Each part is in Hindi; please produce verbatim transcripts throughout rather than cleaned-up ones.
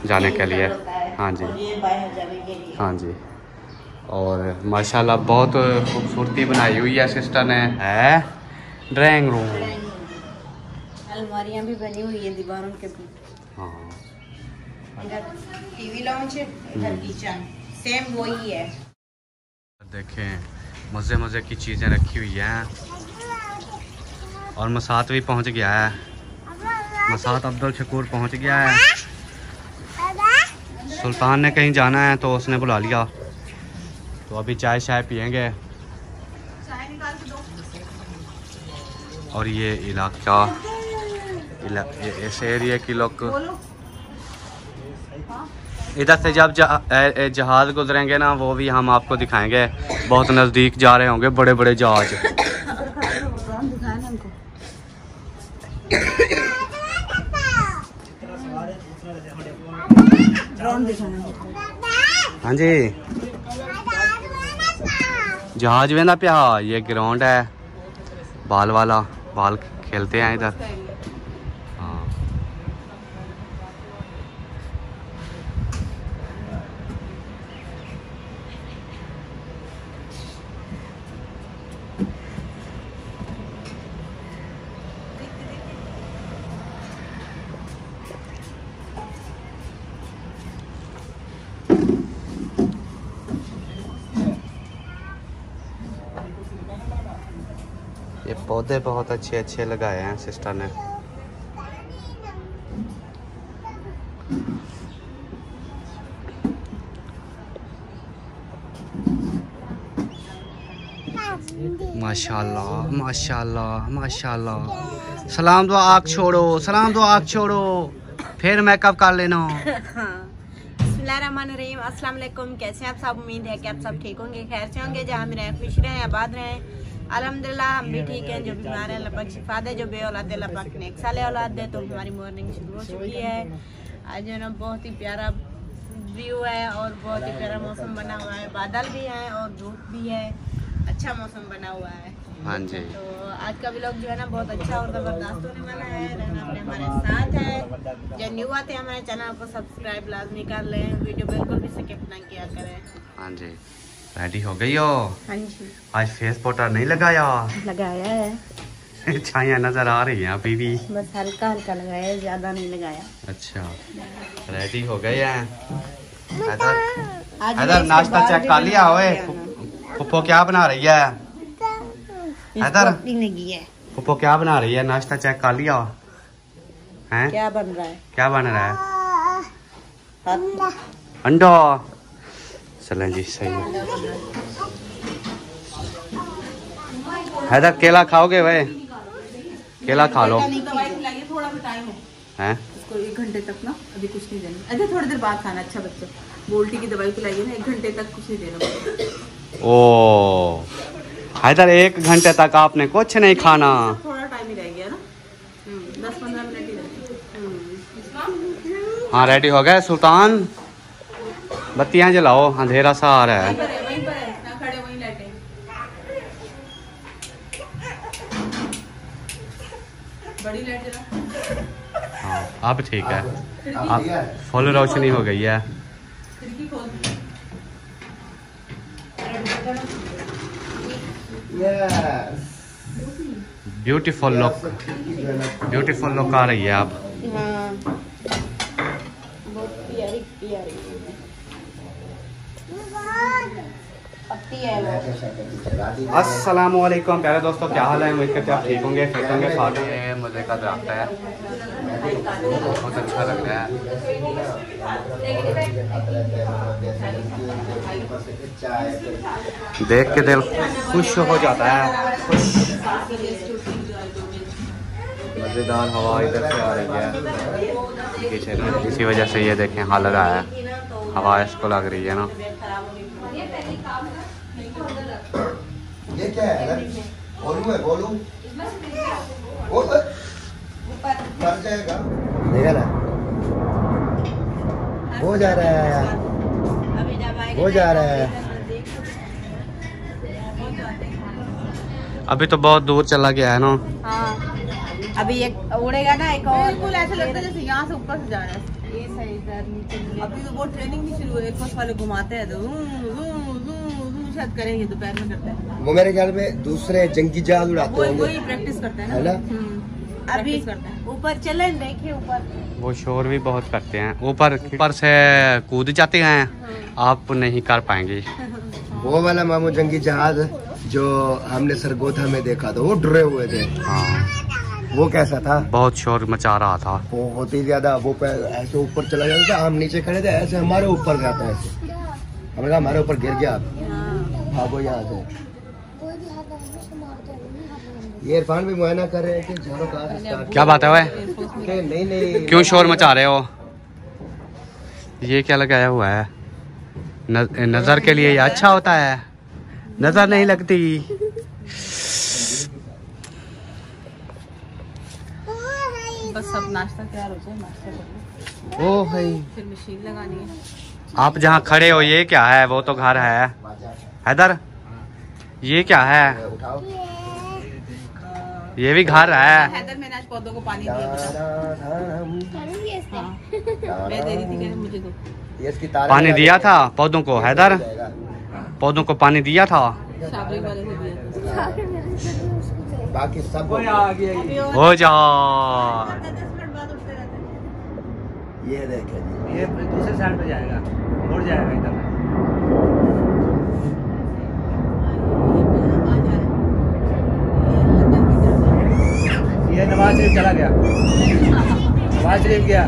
जाने के लिए। हाँ जी हाँ जी। और माशाल्लाह बहुत खूबसूरती बनाई हुई है सिस्टर ने। है ड्राइंग रूम, अलमारियां भी बनी हुई है दीवारों के भी। हाँ टीवी लाउंज है, इधर किचन सेम वही है। देखें मज़े मज़े की चीज़ें रखी हुई हैं। और मसात भी पहुंच गया है, मसात अब्दुल शकूर पहुंच गया है। सुल्तान ने कहीं जाना है तो उसने बुला लिया, तो अभी चाय शाय पियेंगे। और ये इलाका इला, इस एरिया की लोग इधर से जब जहाज़ गुजरेंगे ना वो भी हम आपको दिखाएंगे। बहुत नज़दीक जा रहे होंगे बड़े बड़े जहाज। हाँ जी जहाज वेंदा पिया। ये ग्राउंड है बाल वाला, बाल खेलते हैं इधर। हाँ ये पौधे बहुत अच्छे अच्छे लगाए हैं सिस्टर ने। माशाल्लाह माशाल्लाह माशाल्लाह। सलाम दुआ आँख छोड़ो, सलाम दुआ आँख छोड़ो, फिर मेकअप कर लेना। बिस्मिल्लाहिर्रहमानिर्रहीम, अस्सलाम वालेकुम। कैसे हैं आप सब? उम्मीद है कि आप सब ठीक होंगे, खैर से होंगे, जहाँ भी रहें, खुश रहें, आबाद रहें। अल्हम्दुलिल्लाह हम भी ठीक हैं। जो बीमार है अल्लाह पाक शिफा दे, जो बे औलाद है अल्लाह पाक ने एक साल औलाद दे। तो हमारी मॉर्निंग शुरू हो चुकी है। आज जो है ना बहुत ही प्यारा व्यू है और बहुत ही प्यारा मौसम बना हुआ है, बादल भी हैं और धूप भी है, अच्छा मौसम बना हुआ है। हाँ जी। तो आज का व्लॉग जो है ना बहुत अच्छा और ज़बरदस्त होने वाला है। रहना अपने हमारे साथ है। जो न्यू आते हैं हमारे चैनल को सब्सक्राइब लाजमी कर लें, वीडियो बिल्कुल भी स्किप ना किया करें। हाँ जी रेडी हो गई हो? हाँ जी। आज फेस पाउडर नहीं लगाया? लगाया है। छाया नजर आ रही है अभी भी, बस हल्का हल्का लगाया है, ज्यादा नहीं लगाया। अच्छा रेडी हो गए हैं। इधर नाश्ता चेक कर लिया? ओए पुप्पो क्या बना रही है? इधर पुप्पो क्या बना रही है? नाश्ता चेक कर लिया है? क्या बन रहा है? क्या बन रहा है? अंडा। चलें जी सही है। हैदर केला खाओगे भाई? केला खा लो। थोड़ा भी टाइम है हैं? इसको एक घंटे तक ना अभी कुछ नहीं देना। अच्छा थोड़ी देर बाद खाना। अच्छा बच्चा बोल्टी की दवाई पिलाइए ना, एक घंटे तक कुछ नहीं देना। ओ हैदर एक घंटे तक आपने कुछ नहीं खाना? थोड़ा टाइम ही रह गया ना, दस पंद्रह मिनट ही रह। हाँ रेडी हो गए सुल्तान? बत्तियां जलाओ, अंधेरा सा आ रहा है। वहीं पर है ना, खड़े वहीं लेटे। बड़ी लाइट जला। हाँ अब ठीक है, अब फुल रोशनी हो गई है। खिड़की खोल। ब्यूटीफुल लुक, ब्यूटीफुल लुक आ रही है अब। हाँ बहुत प्यारी प्यारी अस्सलाम वालेकुम प्यारे दोस्तों, क्या हाल है? उम्मीद करते हैं आप ठीक होंगे, फिट होंगे। साथ में मज़े का दरख्त है, बहुत अच्छा लग रहा है। देख के दिल खुश हो जाता है, खुश। मज़ेदार हवा इधर से आ रही है पीछे ना, इसी वजह से ये देखें हालत आया है, हवा इसको लग रही है ना। ये क्या है? गोलू है, गोलू कर जाएगा, देखा ना वो जा रहा है, वो जा रहा है। अभी तो बहुत दूर चला गया है ना। हाँ अभी एक उड़ेगा ना, एक और बिल्कुल ऐसा लगता है जैसे यहाँ से ऊपर से जा रहा है। अभी तो वो ट्रेनिंग नहीं शुरू है, एक बस वाले घुमाते हैं तो शायद करेंगे, दोपहर में करते हैं। वो मेरे ख्याल में दूसरे जंगी जहाज उड़ाते वो होंगे। वही प्रैक्टिस करते हैं है ना? अभी करते हैं। ऊपर चले देखिए ऊपर वो शोर भी बहुत करते हैं, ऊपर ऊपर से कूद जाते हैं, आप नहीं कर पाएंगे। वो वाला मामू जंगी जहाज जो हमने सरगोधा में देखा था, वो डरे हुए थे। हाँ, वो कैसा था? बहुत शोर मचा रहा था। बहुत ही ज्यादा। वो ऐसे ऊपर चला जाता था, हम नीचे खड़े थे, ऐसे हमारे ऊपर जाता है ऐसे। हमने कहा हमारे ऊपर गिर गया, भागो यहाँ से। ये इरफान भी मुआयना कर रहे हैं कि झाड़ू कहाँ से स्टार्ट। क्या बात है वह? नहीं नहीं, क्यों शोर मचा रहे हो? ये क्या लगाया हुआ है? न, नजर के लिए ये अच्छा होता है, नजर नहीं लगती। बस सब नाश्ता तैयार हो जाए, नाश्ता कर लो, ओ भाई, फिर मशीन लगानी है। आप जहाँ खड़े हो ये क्या है? वो तो घर है हैदर, ये क्या है? उठाओ। ये भी घर है। हैदर मैंने आज पौधों को पानी दिया बेटा। हाँ, मैं दे रही थी, कह रही मुझे दो। ये इसकी तार पानी दिया था पौधों को हैदर, पौधों को पानी दिया था। साबरी वाले से दिया था। बाकी सब हो जा। ये देखे जी, ये दूसरे साइड पे जाएगा, मुड़ जाएगा इधर। ये नवाज शरीफ चला गया, नवाज शरीफ गया।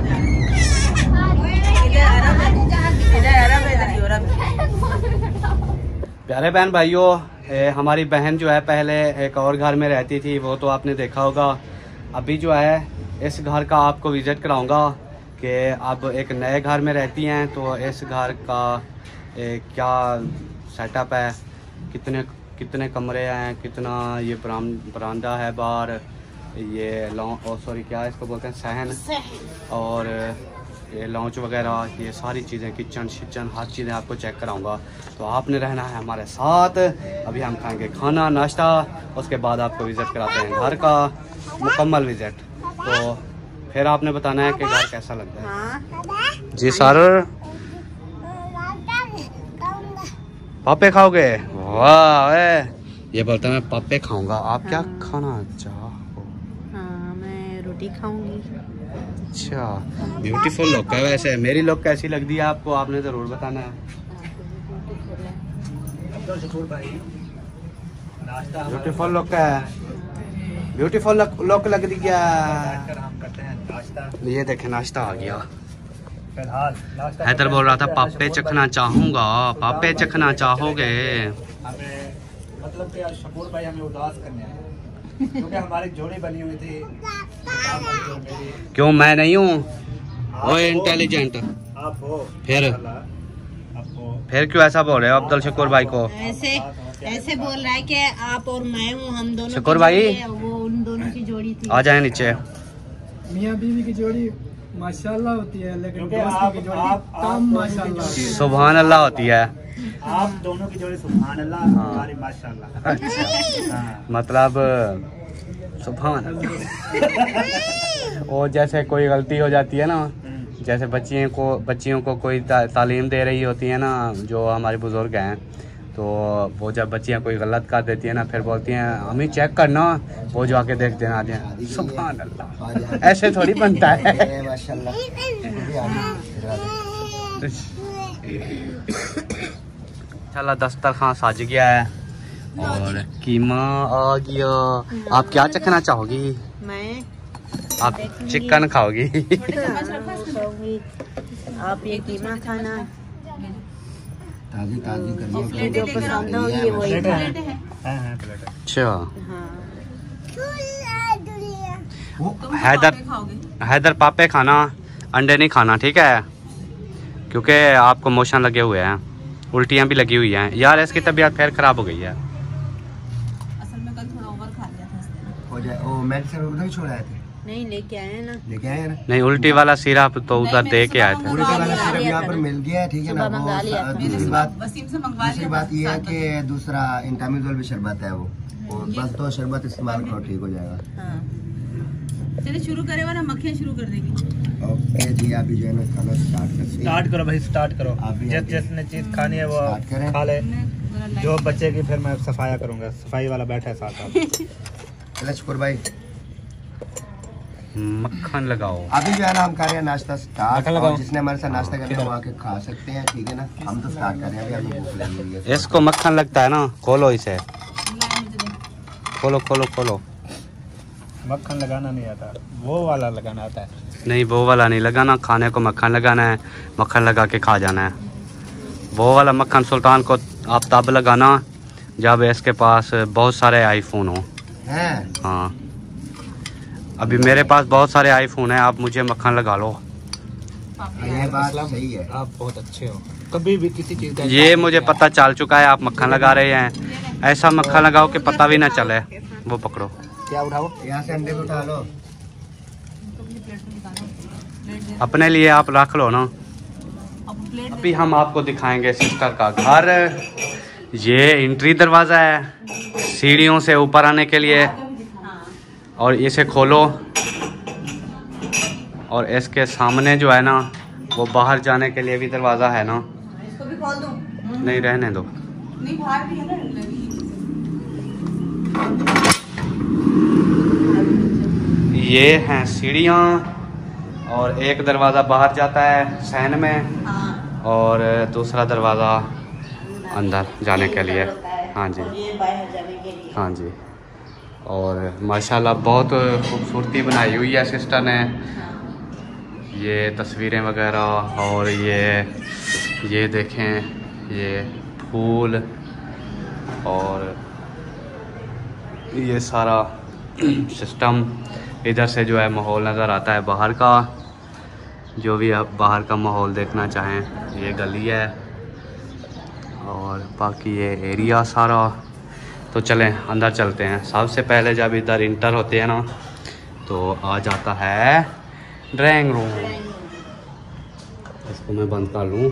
प्यारे बहन भाइयों, ए, हमारी बहन जो है पहले एक और घर में रहती थी, वो तो आपने देखा होगा। अभी जो है इस घर का आपको विज़िट कराऊंगा कि अब एक नए घर में रहती हैं, तो इस घर का ए, क्या सेटअप है, कितने कितने कमरे हैं, कितना ये बरामदा है बाहर, ये लॉन्च और सॉरी क्या इसको बोलते हैं, सहन, और ये लॉन्च वगैरह, ये सारी चीज़ें, किचन शिचन हर चीज़ें आपको चेक कराऊंगा। तो आपने रहना है हमारे साथ। अभी हम खाएंगे खाना नाश्ता, उसके बाद आपको विज़िट कराते हैं घर का मुकम्मल विज़िट। तो फिर आपने बताना है कि घर कैसा लगता है। जी सर, पापे खाओगे? वाह, ये बोलते हैं मैं पापे खाऊंगा। आप क्या खाना चाहो? हाँ, मैं रोटी खाऊंगी। अच्छा, ब्यूटीफुल लुक है। वैसे मेरी लुक कैसी लगती है आपको, आपने जरूर बताना है। ब्यूटीफुल लुक है, ब्यूटीफुल लुक लग रही है। ये देखे नाश्ता आ गया। हैदर बोल रहा था पापे चखना चाहूंगा, पापे चखना चाहोगे? मतलब कि शकूर भाई हमें उदास करने आए, क्योंकि हमारी जोड़ी बनी हुई थी। क्यों मैं नहीं हूँ? वो इंटेलिजेंट आप हो, फिर आप हो। फिर क्यों ऐसा बोल रहे हो अब्दुल शकूर भाई को? ऐसे ऐसे बोल रहा है कि आप और मैं हूँ, हम दोनों शकूर की भाई, जोड़ी है, वो उन दोनों की जोड़ी थी। आ जाए नीचे। मियाँ बीवी की जोड़ी माशाल्लाह होती है, लेकिन क्योंकि दोस्तों आप- की जोड़ी आप- कम आप- माशाल्लाह। सुभान अल्लाह होती है। आप दोनों की जोड़ी सुभान अल्लाह, हमारी माशाल्लाह। हाँ। मतलब सुभान अल्लाह। और जैसे कोई गलती हो जाती है ना, जैसे बच्चियों को बच्चियों को कोई ता, तालीम दे रही होती है ना, जो हमारे बुजुर्ग हैं, तो वो जब बच्चियाँ कोई गलत कर देती है ना, फिर बोलती हैं हमें चेक करना, वो जो आके देख देना आते हैं सुभान अल्लाह। ऐसे थोड़ी बनता है। माशाल्लाह। इंशाल्लाह दस्तरखान सज गया है और कीमा आ गया। आप क्या चखना चाहोगी? मैं आप चिकन खाओगी? खाऊंगी, आप ये कीमा खाना। ताजी ताजी और कर प्लेटें लेकर आऊंगा, ये वही प्लेटें हैं। प्लेटें हैं। हाँ, हाँ, प्लेट है। अच्छा, हाँ, वो हैदर पापे खाओगे? हैदर पापे खाना, अंडे नहीं खाना, ठीक है? क्योंकि आपको मोशन लगे हुए हैं, उल्टियाँ भी लगी हुई हैं। यार इसकी तबीयत फिर खराब हो गई है। असल में कल थोड़ा ओवर खा लिया था इसने। हो जाए। ओ मेडिसिन उधर छोड़ आए थे, नहीं लेके आए ना। लेके आए ना। नहीं, उल्टी वाला सिरप तो उधर नहीं, दे के आए मैंने थे। उल्टी वाला लिया सिरप था यहाँ ना। पर मिल गया है, ठीक है ना। सुबह मंगा लिया था। वो दूसरी बात वसीम से मंगवा दूसरी लिया बात था, ये है सात कि दूसरा इंटामिजोल भी शरबत है, वो और बस दो शरबत इस्तेमाल करो, ठीक हो जाएगा। हाँ, चलिए शुरू करे वाला, मक्खियाँ शुरू कर देगी। ओके जी, अभी जो है ना खाना स्टार्ट करते हैं। स्टार्ट करो भाई, स्टार्ट करो। आप भी जिस आगे। जिसने चीज खानी है वो स्टार्ट करें। खा ले, जो बचेगी फिर मैं सफाया करूंगा। सफाई वाला बैठा है साथ साथ। चलो शुक्र भाई, मक्खन लगाओ। अभी जो है ना हम कर रहे हैं नाश्ता स्टार्ट, मक्खन लगाओ। और जिसने हमारे साथ नाश्ता करना है वो आके खा सकते हैं, ठीक है ना। हम तो स्टार्ट कर रहे हैं, अभी हमें भूख लगी हुई है। इसको मक्खन लगता है ना, खोलो इसे, खोलो खोलो खोलो। मक्खन लगाना नहीं आता, वो वाला लगाना आता है। नहीं वो वाला नहीं लगाना, खाने को मक्खन लगाना है, मक्खन लगा के खा जाना है। वो वाला मक्खन सुल्तान को आप तब लगाना जब इसके पास बहुत सारे आईफोन हो। हैं? हाँ, अभी मेरे पास बहुत सारे आईफोन हैं, आप मुझे मक्खन लगा लो। ये बात सही है। आप बहुत अच्छे हो, कभी भी किसी चीज का ये मुझे पता चल चुका है, आप मक्खन लगा रहे हैं। ऐसा मक्खन लगाओ कि पता भी ना चले। वो पकड़ो, क्या उठाओ। यहाँ से अंडे को उठा लो। अपने लिए आप रख लो ना। अभी हम आपको दिखाएंगे सिस्टर का घर। ये एंट्री दरवाज़ा है सीढ़ियों से ऊपर आने के लिए, और इसे खोलो और इसके सामने जो है ना वो बाहर जाने के लिए भी दरवाज़ा है ना। इसको भी खोल दूं? नहीं, रहने दो। नहीं, बाहर भी है ना। ये हैं सीढ़ियाँ, और एक दरवाज़ा बाहर जाता है सैन में, हाँ। और दूसरा दरवाज़ा अंदर जाने के लिए। हाँ जी, ये बाहर जाने के लिए। हाँ जी। और माशाल्लाह बहुत खूबसूरती बनाई हुई है सिस्टर ने। ये तस्वीरें वगैरह, और ये ये देखें, ये फूल, और ये सारा सिस्टम। इधर से जो है माहौल नज़र आता है बाहर का। जो भी आप बाहर का माहौल देखना चाहें, ये गली है, और बाकी ये एरिया सारा। तो चलें अंदर चलते हैं। सबसे पहले जब इधर इंटर होते हैं ना तो आ जाता है ड्राइंग रूम। इसको मैं बंद कर लूँ।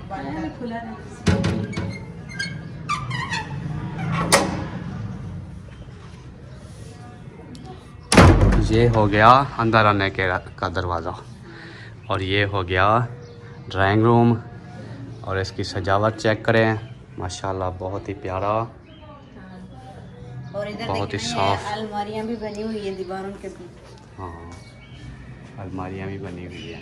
ये हो गया अंदर आने के का दरवाज़ा, और ये हो गया ड्राइंग रूम। और इसकी सजावट चेक करें, माशाल्लाह बहुत ही प्यारा, और इधर बहुत ही देखिए साफ। अलमारियां भी बनी हुई है दीवारों के भी। हाँ, अलमारियाँ भी बनी हुई हैं।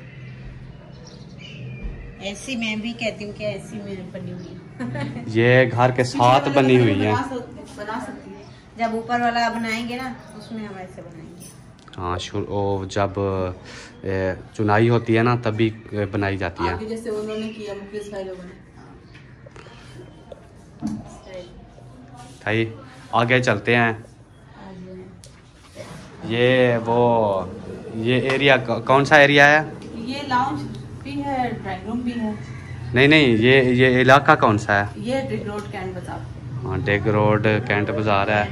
ऐसी मैं भी कहती हूँ कि ऐसी में बनी हुई है। ये घर के साथ बनी हुई है। बना सकती बना सकती है। जब ऊपर वाला बनाएंगे ना उसमें हम ऐसे बनाएंगे। हाँ, शुरू वो जब ए, चुनाई होती है ना तभी बनाई जाती है। जैसे उन्होंने किया मुकेश भाई लोगों ने। भाई आगे चलते हैं। ये वो ये एरिया कौन सा एरिया है? ये लाउंज भी है, ड्राइंग रूम भी है। नहीं नहीं, ये ये इलाका कौन सा है? ये डिग रोड कैंट बाजार। हाँ, डेग रोड कैंट बाजार है।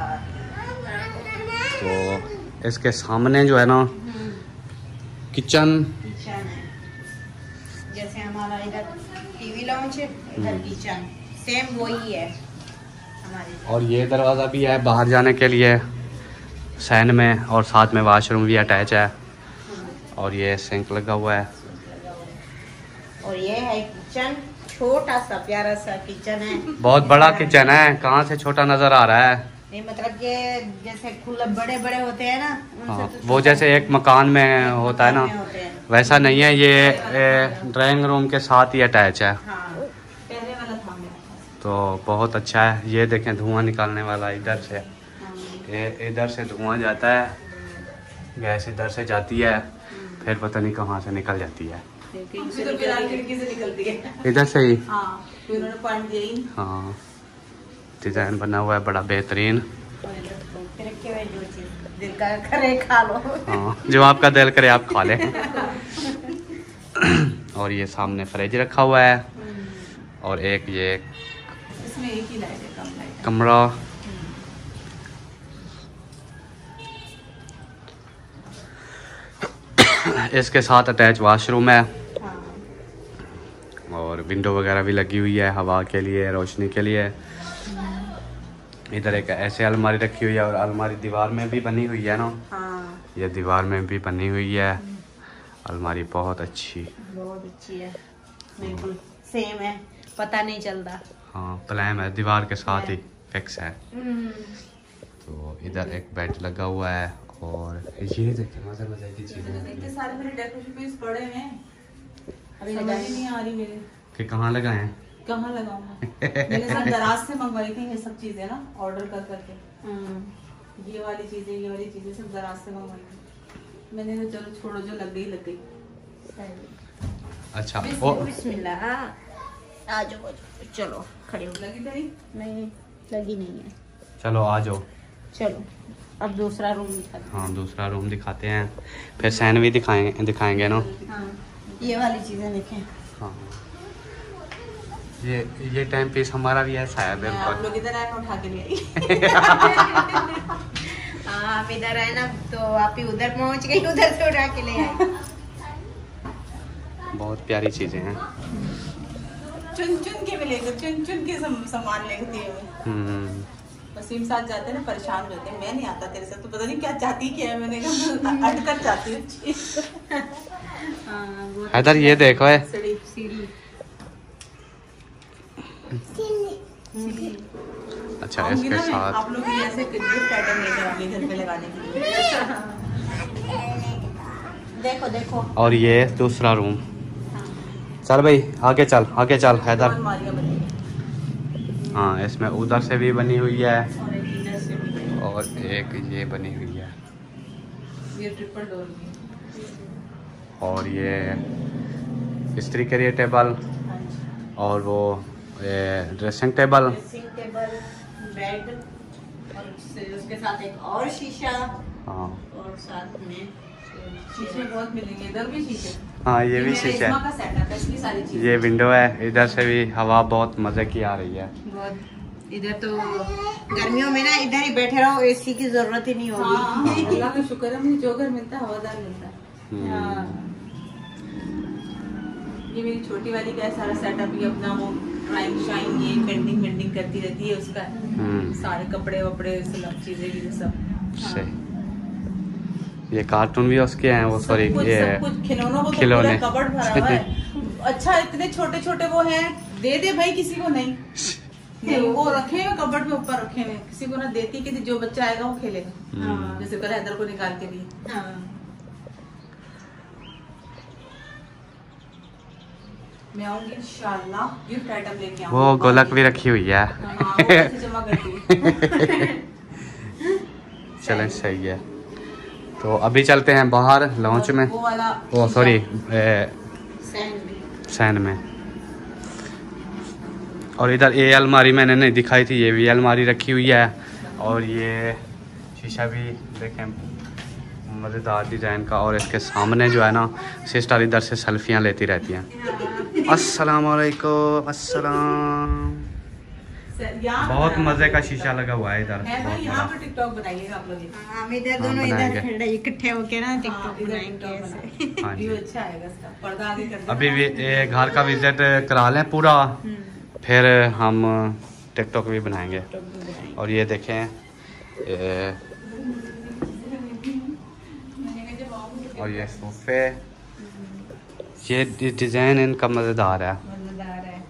तो इसके सामने जो है ना किचन। किचन है, जैसे हमारा इधर टीवी लाउंज है, इधर किचन सेम वही है हमारे। और ये दरवाज़ा भी है बाहर जाने के लिए सैन में, और साथ में वाशरूम भी अटैच है, और ये सिंक लगा हुआ है। और ये है किचन, छोटा सा प्यारा सा किचन है। बहुत बड़ा किचन है, कहाँ से छोटा नज़र आ रहा है? नहीं मतलब ये जैसे खुला बड़े बड़े होते हैं ना उनसे हाँ, तो वो जैसे एक मकान में होता है ना, में होते हैं। वैसा नहीं है। ये ड्राइंग रूम के साथ ही अटैच है। हाँ, पहले वाला था मेरे पास। तो बहुत अच्छा है। ये देखें धुआं निकालने वाला इधर से, हाँ। ये इधर से धुआं जाता है, गैस इधर से जाती है, फिर पता नहीं कहाँ से निकल जाती है। खिड़की से निकलती है। इधर से ही। हाँ, फिर उन्होंने पॉइंट दिया ही। हाँ, डिज़ाइन बना हुआ है बड़ा बेहतरीन। फिर रखे हुए जो चीज़ दिल का करे खा लो। हाँ, जो आपका दिल करे आप खा लें। और ये सामने फ्रिज रखा हुआ है, और एक ये इसमें एक ही लाइट है, कम लाइट है। कमरा। इसके साथ अटैच वॉशरूम है, हाँ। और विंडो वगैरह भी लगी हुई है हवा के लिए, रोशनी के लिए। इधर एक ऐसे अलमारी रखी हुई है, और अलमारी दीवार में भी बनी हुई है ना। हाँ। ये दीवार में भी बनी हुई है। अलमारी बहुत अच्छी, बहुत अच्छी है, बिल्कुल सेम है, पता नहीं चलता। हाँ प्लान है, दीवार के साथ ही फिक्स है। तो इधर एक बेड लगा हुआ है और ये देखिए मजे मजे की चीजें। इतने सारे मेरे डेकोरेशन पीस पड़े हैं, अभी समझ ही नहीं आ रही मेरे कि कहाँ लगाए हैं, कहाँ लगाऊंगा। मैंने सब दराज से मंगवाई थी ये सब चीजें ना, ऑर्डर कर करके। ये वाली चीजें ये वाली चीजें सब दराज से मंगवाई थी मैंने, तो चलो छोड़ो, जो लग गई लग गई। अच्छा ओ बिस्मिल्लाह, आ जाओ चलो, खड़े हो। लगी तो नहीं? नहीं लगी नहीं है। चलो आ जाओ। चलो अब दूसरा रूम दिखाते हैं। हाँ दूसरा रूम दिखाते हैं, फिर सैन भी दिखाएंगे दिखाएंगे ना। हाँ ये वाली चीजें देखें। हाँ ये ये टाइम पीस हमारा भी ऐसा है आप बिल्कुल। लोग इधर आए, मैं उठा के ले आई। हाँ आप इधर आए ना तो आप ही उधर पहुंच गई, उधर से उठा के ले आए। बहुत प्यारी चीजें हैं। चुन चुन के मिलेंगे, चुन चुन के सम, सामान लेती है मैं। हम्म वसीम साथ जाते हैं ना, परेशान रहते हैं, मैं नहीं आता तेरे साथ, तो पता नहीं क्या चाहती क्या है। मैंने कहा अटकर जाती हूँ। हाँ इधर ये देखो है, सीढ़ी सीढ़ी। अच्छा आऊंगी इसके ना मैं, साथ आप लोग भी ऐसे गिफ्ट आइटम लेकर आऊंगी घर पे लगाने के लिए। देखो देखो। और ये दूसरा रूम। चल भाई आगे चल, आगे चल हैदर। अलमारियां बनी हैं। हाँ इसमें उधर से भी बनी हुई है और एक इधर से भी है। और एक ये बनी हुई है ये ट्रिपल डोर की। और ये इस्त्री के लिए टेबल हाँ जी। और वो ये dressing table. Dressing table, bed और उससे उसके साथ एक और शीशा हाँ और साथ में शीशे बहुत मिलेंगे, इधर भी शीशे। हाँ ये भी मेरा शीशा इस्मा है। का सेटअप है, इसकी सारी चीजें। ये विंडो है, इधर से भी हवा बहुत मजे की आ रही है। बहुत। इधर तो गर्मियों में ना इधर ही बैठे रहो, एसी की जरूरत ही नहीं होगी। हाँ, अल्लाह का शुक्र है, मुझे जो घर मिलता है हवादार मिलता है। हम्म, हाँ। ये मेरी छोटी वाली का है सारा सेटअप, ये अपना वो ड्राइंग शाइन ये पेंटिंग पेंटिंग करती रहती है उसका। हम्म, सारे कपड़े वपड़े सब चीजें ये सब। सही। ये कार्टून भी उसके हैं, वो सॉरी सब कुछ, ये सब कुछ खिलौनों को तो खिलौने। पूरा कबर्ड भरा हुआ है। अच्छा इतने छोटे छोटे वो हैं, दे दे भाई किसी को नहीं। नहीं वो रखे हुए कबर्ड में ऊपर रखे हुए, किसी को ना देती, किसी जो बच्चा आएगा वो खेलेगा। हम्म, जैसे कल हैदर को निकाल के दिए। हाँ। मैं आऊंगी इंशाल्लाह, गिफ्ट आइटम लेके आऊंगी। वो गोलक भी रखी हुई है। हाँ, वो पैसे जमा करती है। चलें सही है। तो अभी चलते हैं बाहर लॉन्च में। वो वाला ओ सॉरी सैंड भी। सैन में। और इधर ये अलमारी मैंने नहीं दिखाई थी, ये भी अलमारी रखी हुई है। और ये शीशा भी देखें मज़ेदार डिज़ाइन का। और इसके सामने जो है ना सिस्टर इधर से सेल्फियाँ लेती रहती हैं। अस्सलाम वालेकुम। अस्सलाम। यहाँ बहुत पर मज़े का शीशा लगा हुआ है इधर, है भाई, बहुत यहाँ बड़ा। पर टिकटॉक बनाइएगा आप लोग। हाँ, हम इधर हाँ, दोनों इधर बनाएंगे। खड़े इकट्ठे होके ना हाँ, टिकटॉक इधर बनाएंगे TikTok ऐसे। बनाएंगे। हाँ जी। व्यू अच्छा आएगा इसका, पर्दा आगे कर देना। अभी भी ये घर का विजिट करा लें पूरा, फिर हम टिकटॉक भी बनाएंगे। और ये देखें ये, और ये सोफे, ये डि- डिज़ाइन इनका मज़ेदार है। मजेदार है।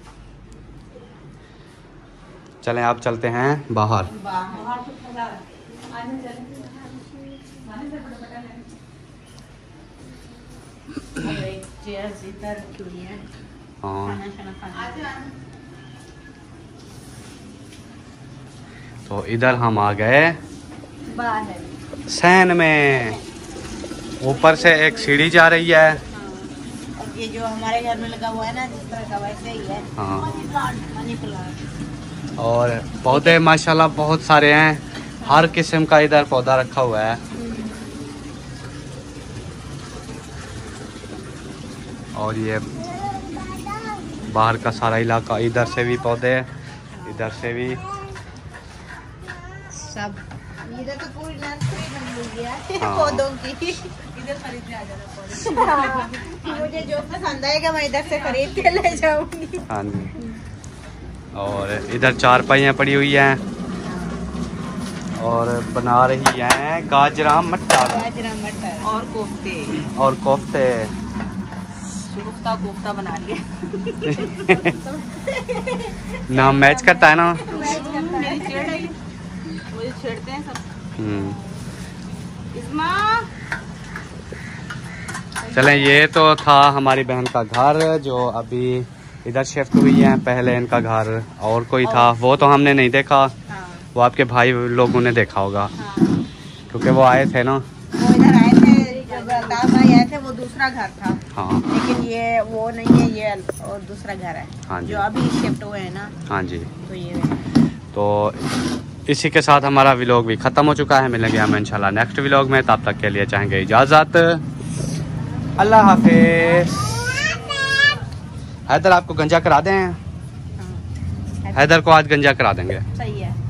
चलें आप चलते हैं बाहर। बाहर तो खुला है। आने चलें। आने से फटाफट आने। और एक चेयर इधर रखी हुई है, हाँ खाना शाना खाने। आजा, आजा। तो इधर हम आ गए बाहर। सैन में। ऊपर से एक सीढ़ी जा रही है। हाँ। और ये जो हमारे घर में लगा हुआ है ना जिस तरह का वैसे ही है। हाँ। Money plant, money plant. और पौधे माशाल्लाह बहुत सारे हैं, हर किस्म का इधर पौधा रखा हुआ है। और ये बाहर का सारा इलाका, इधर से भी पौधे, इधर से भी। सब इधर तो पूरी नर्सरी बनी हुई है हाँ। पौधों की। इधर खरीदने आ जाना पड़ेगा। मुझे जो पसंद आएगा मैं इधर से खरीद के ले जाऊंगी। हाँ जी। और इधर चार पाइयाँ पड़ी हुई हैं। और बना रही हैं गाजरा मटर गाजरा मटर और कोफ्ते, और कोफ्ते। कोफ्ता कोफ्ता बना लिया। नाम मैच करता है ना। मेरी छेड़ है ये, मुझे छेड़ते हैं सब। हम्म। इस्मा चलें, ये तो था हमारी बहन का घर जो अभी इधर शिफ्ट हुई है। पहले इनका घर और कोई था, वो तो हमने नहीं देखा, हाँ। वो आपके भाई लोगों ने देखा होगा, हाँ। क्योंकि वो आए थे ना। वो इधर आए थे, जब अल्ताफ भाई आए थे वो दूसरा घर था। हाँ लेकिन ये वो नहीं है, ये और दूसरा घर है। हाँ जी। जो अभी शिफ्ट हुए हैं ना। हाँ जी। तो ये तो इसी के साथ हमारा व्लॉग भी ख़त्म हो चुका है। मिलेंगे हम इंशाल्लाह नेक्स्ट व्लॉग में, तब तक के लिए चाहेंगे इजाज़त। अल्लाह हाफिज़। हैदर आपको गंजा करा दें? हैदर को आज गंजा करा देंगे। सही है।